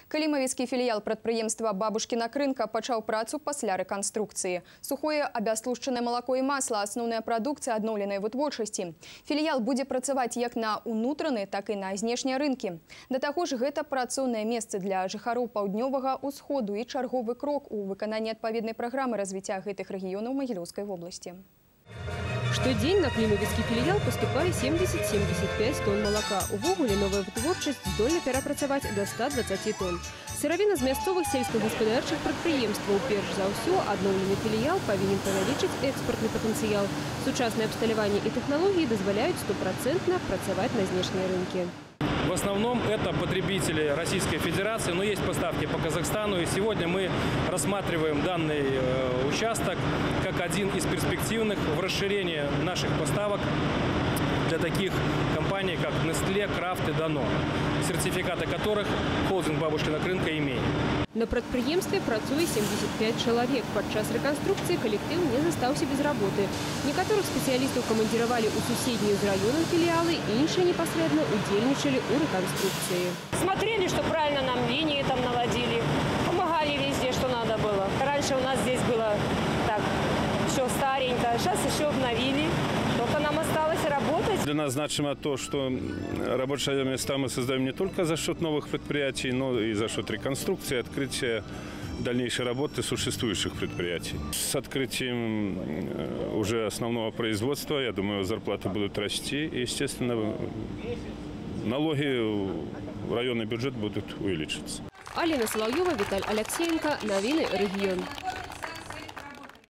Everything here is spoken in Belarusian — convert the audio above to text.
Калімавіцкі філіял прадпрыемства «Бабушкіна крынка» пачаў працу пасля рэканструкцыі. Сухое абястлушчанае малако і масла – асноўная прадукцыя адноўленай вытворчасці. Філіял будзе працаваць як на ўнутраны, так і на знешнія рынкі. Да таго ж, гэта працоўнае месца для жыхароў паўднёвага ўсходу і чарговы крок у выкананні адпаведнай праграмы развіцця гэтых рэгіёнаў Магілёўскай вобласці. Штодзень на Клімавіцкі філіял паступае 70-75 тонн малака. Увогуле новая вытворчасць здольна перапрацаваць до 120 тонн. Сыравіна з мясцовых сельскагаспадарчых прадпрыемстваў. Перш за ўсё, адноўлены філіял павінен павялічыць экспартны патэнцыял. Сучаснае абсталяванне і тэхналогіі дазваляюць 100% працаваць на знешнія рынкі. В основном это потребители Российской Федерации, но есть поставки по Казахстану. И сегодня мы рассматриваем данный участок как один из перспективных в расширении наших поставок для таких компаний, как Nestlé, Kraft и Danone, сертификаты которых холдинг «Бабушкина крынка» имеет. На прадпрыемстве працуе 75 чалавек. Падчас рэканструкцыі калектыў не застаўся без работы. Некаторых спецыялістаў камандзіравалі ў суседнюю з раёнам філіялы, іншыя непасрэдна удзельнічалі ў рэканструкцыі. Смотрели, что правильно нам линии там наводили, помогали везде, что надо было. Раньше у нас здесь было так, еще старенько, сейчас еще обновили. Только нам осталось работать. Для нас значимо то, что рабочие места мы создаем не только за счет новых предприятий, но и за счет реконструкции, открытия дальнейшей работы существующих предприятий. С открытием уже основного производства, я думаю, зарплаты будут расти. И, естественно, налоги в районный бюджет будут увеличиваться. Алина Соловьева, Виталий Алексеенко. Новины регион.